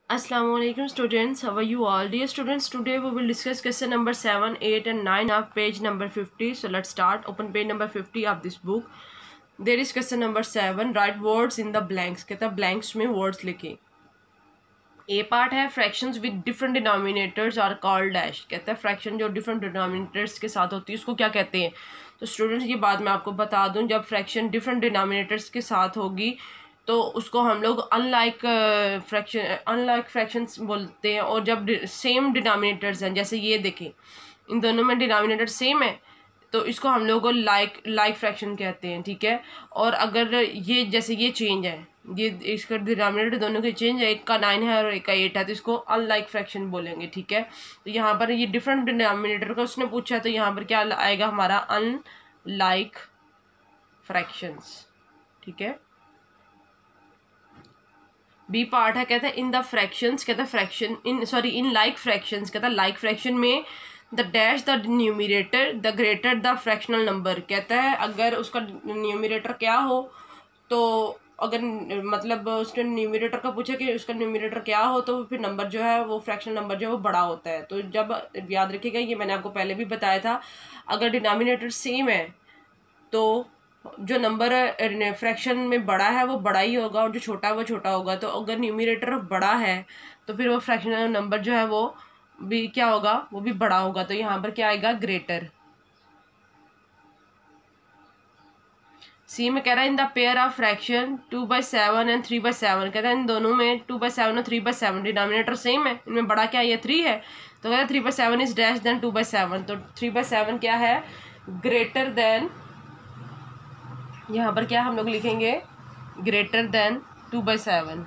Assalamu alaikum students, how are you all? Dear students, today we will discuss question number 7, 8 and 9 of page number 50. So let's start. Open page number 50 of this book. There is question number 7, write words in the blanks. कहता है blanks में words लिखें. A part है fractions with different denominators are called dash. कहता है fraction जो different denominators के साथ होती है उसको क्या कहते हैं. तो स्टूडेंट्स ये बात मैं आपको बता दूं, जब fraction different denominators के साथ होगी तो उसको हम लोग अनलाइक फ्रैक्शंस बोलते हैं। और जब सेम डिनोमिनेटर्स हैं, जैसे ये देखें इन दोनों में डिनोमिनेटर सेम है तो इसको हम लोग को लाइक फ्रैक्शन कहते हैं, ठीक है। और अगर ये जैसे ये चेंज है, ये इसका डिनोमिनेटर दोनों के चेंज है, एक का 9 है और एक का 8 है, तो इसको अनलाइक फ्रैक्शन बोलेंगे, ठीक है। तो यहाँ पर ये डिफरेंट डिनोमिनेटर का उसने पूछा है, तो यहाँ पर क्या आएगा हमारा अनलाइक फ्रैक्शंस, ठीक है। बी पार्ट है, कहता है इन द फ्रैक्शंस, कहता है फ्रैक्शन इन लाइक फ्रैक्शंस, कहता है लाइक फ्रैक्शन में the dash the numerator the greater the fractional number. कहता है अगर उसका न्यूमरेटर क्या हो, तो अगर मतलब उसने न्यूमरेटर का पूछा कि उसका न्यूमरेटर क्या हो, तो फिर नंबर जो है वो फ्रैक्शनल नंबर जो है वो बड़ा होता है। तो जब याद रखिएगा, ये मैंने आपको पहले भी बताया था, अगर डिनोमिनेटर सेम है तो जो नंबर फ्रैक्शन में बड़ा है वो बड़ा ही होगा और जो छोटा है वो छोटा होगा। तो अगर न्यूमरेटर बड़ा है तो फिर वो फ्रैक्शनल नंबर जो है वो भी क्या होगा, वो भी बड़ा होगा। तो यहाँ पर क्या आएगा, ग्रेटर। सी में कह रहा है in the pair of fraction 2/7 and 3/7, कहता है इन दोनों में 2/7 और 3/7 डिनोमिनेटर सेम है, इनमें बड़ा क्या है, ये 3 है। तो कहता है 3/7 इज डैश देन 2/7, तो 3/7 क्या है, ग्रेटर देन, यहाँ पर क्या हम लोग लिखेंगे, ग्रेटर देन 2/7,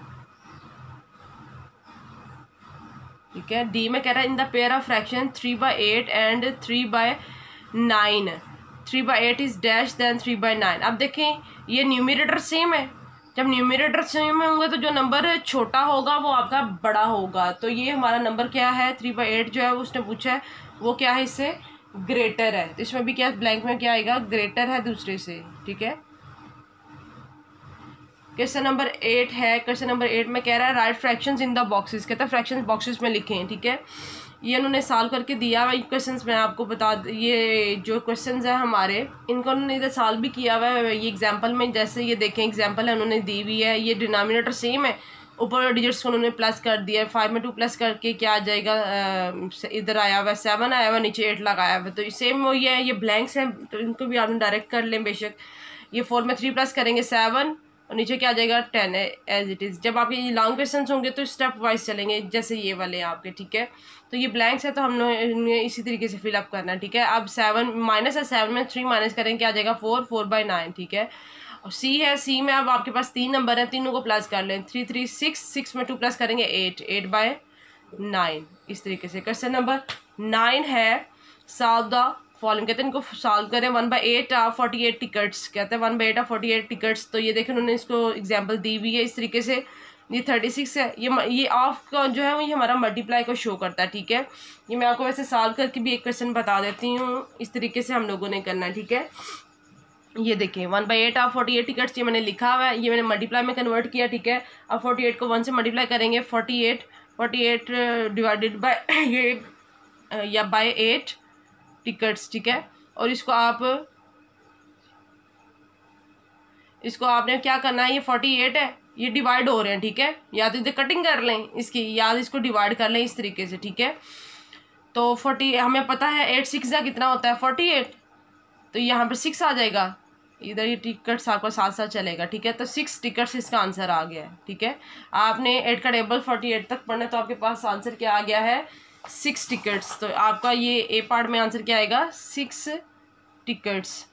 ठीक है। डी में कह रहा है in the pair of fraction 3/8 and 3/9, 3/8 is dash then 3/9। अब देखें ये न्यूमरेटर सेम है, जब न्यूमरेटर सेम होंगे तो जो नंबर छोटा होगा वो आपका बड़ा होगा। तो ये हमारा नंबर क्या है, 3/8 जो है उसने पूछा है वो क्या है, इससे ग्रेटर है। तो इसमें भी क्या ब्लैंक में क्या आएगा, ग्रेटर है दूसरे से, ठीक है। क्वेश्चन नंबर 8 है, क्वेश्चन नंबर 8 में कह रहा है right fractions in the boxes, कहता है फ्रैक्शंस बॉक्सेस में लिखें, ठीक है। ये उन्होंने सॉल्व करके दिया हुआ क्वेश्चंस, मैं आपको बता, ये जो क्वेश्चंस हैं हमारे इनको उन्होंने इधर सॉल्व भी किया हुआ है। ये एग्जांपल में जैसे ये देखें, एग्जांपल है उन्होंने दी हुई है, ये डिनोमिनेटर सेम है, ऊपर डिजिट्स को उन्होंने प्लस कर दिया है। 5 में 2 प्लस करके क्या आ जाएगा, इधर आया हुआ 7 आया हुआ, नीचे 8 लगाया हुआ, तो सेम वही है। ये ब्लैंक्स हैं तो इनको भी आपने डायरेक्ट कर लें बेशक। ये 4 में 3 प्लस करेंगे 7 और नीचे क्या आ जाएगा 10 है एज इट इज़। जब आपके लॉन्ग क्वेश्चंस होंगे तो स्टेप वाइज चलेंगे, जैसे ये वाले आपके, ठीक है। तो ये ब्लैंक्स है तो हम लोग इसी तरीके से फिलअप करना है, ठीक है। अब 7 माइनस है, 7 में 3 माइनस करेंगे क्या आ जाएगा 4, 4/9, ठीक है। और सी है, सी में अब आपके पास 3 नंबर है, तीनों को प्लस कर लें, 3 3 6, 6 में 2 प्लस करेंगे 8, 8/9, इस तरीके से। क्वेश्चन नंबर 9 है सॉल्व द फॉलोइंग, कहते हैं इनको सॉल्व करें 1/8 ऑफ 48 टिकट्स, कहते हैं 1/8 ऑफ 48 टिकट्स। तो ये देखें उन्होंने इसको एग्जांपल दी हुई है इस तरीके से। ये 36 है, ये ऑफ का जो है वो ये हमारा मल्टीप्लाई को शो करता है, ठीक है। ये मैं आपको वैसे सॉल्व करके भी एक क्वेश्चन बता देती हूँ, इस तरीके से हम लोगों ने करना है, ठीक है। ये देखें 1/8 ऑफ 48 टिकट्स, ये मैंने लिखा हुआ है, ये मैंने मल्टीप्लाई में कन्वर्ट किया, ठीक है। अब 48 को 1 से मल्टीप्लाई करेंगे, 48 डिवाइडेड बाय ये या बाय 8 टिकट्स, ठीक है। और इसको आपने क्या करना है, ये 48 है, ये डिवाइड हो रहे हैं, ठीक है। या तो इधर कटिंग कर लें इसकी, या इसको डिवाइड कर लें इस तरीके से, ठीक है। तो 40 हमें पता है 8 6 का कितना होता है 48, तो यहाँ पर 6 आ जाएगा, इधर ये टिकट्स आपका साथ साथ चलेगा, ठीक है। तो 6 टिकट्स इसका आंसर आ गया है, ठीक है। आपने 8 का टेबल 48 तक पढ़ना, तो आपके पास आंसर क्या आ गया है, 6 टिकट्स। तो आपका ये ए पार्ट में आंसर क्या आएगा, 6 टिकट्स।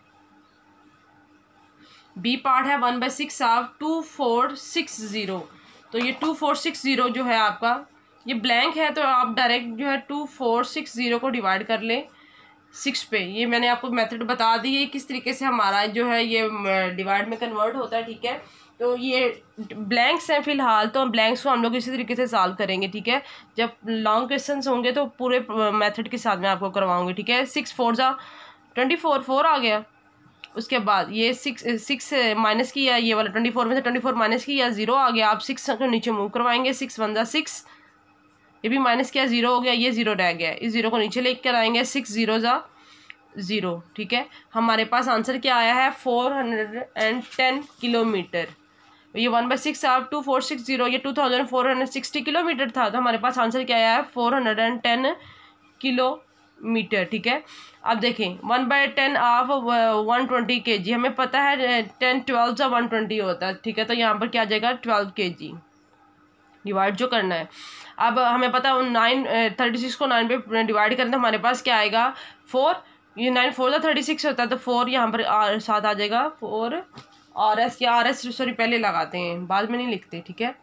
बी पार्ट है 1/6 ऑफ 2460, तो ये 2460 जो है आपका ये ब्लैंक है, तो आप डायरेक्ट जो है 2460 को डिवाइड कर लें 6 पे। ये मैंने आपको मेथड बता दी है किस तरीके से हमारा जो है ये डिवाइड में कन्वर्ट होता है, ठीक है। तो ये ब्लैंक्स हैं फिलहाल, तो ब्लैंक्स को हम लोग इसी तरीके से सॉल्व करेंगे, ठीक है। जब लॉन्ग क्वेश्चंस होंगे तो पूरे मेथड के साथ मैं आपको करवाऊंगी, ठीक है। 6 4 जा 24, 4 आ गया, उसके बाद ये सिक्स माइनस किया, ये वाला 24 में से 24 माइनस किया, 0 आ गया। आप 6 को नीचे मूव करवाएंगे, 6 1 जा 6, ये भी माइनस किया, 0 हो गया, ये 0 रह गया, इस 0 को नीचे लेकर आएंगे, 6 0 जा 0। ठीक है, हमारे पास आंसर क्या आया है 410 किलोमीटर। ये 1/6 आप 2460, ये 2460 किलोमीटर था, तो हमारे पास आंसर क्या आया है 410 किलोमीटर। ठीक है, अब देखें 1/10 ऑफ 120 kg, हमें पता है 10 12 जा 120 होता है। ठीक है, तो यहाँ पर क्या आ जाएगा 12 kg, डिवाइड जो करना है। अब हमें पता है 36 को 9 पे डिवाइड करें तो हमारे पास क्या आएगा 4, ये 9 4 जा 36 होता है, तो 4 यहाँ पर साथ आ जाएगा 4 RS, या RS सॉरी पहले लगाते हैं, बाद में नहीं लिखते। ठीक है,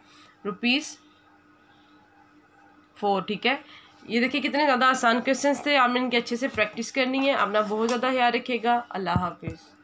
₹4। ठीक है, ये देखिए कितने ज़्यादा आसान क्वेश्चंस थे, आपने इनकी अच्छे से प्रैक्टिस करनी है। अपना बहुत ज़्यादा ख्याल रखिएगा। अल्लाह हाफिज़।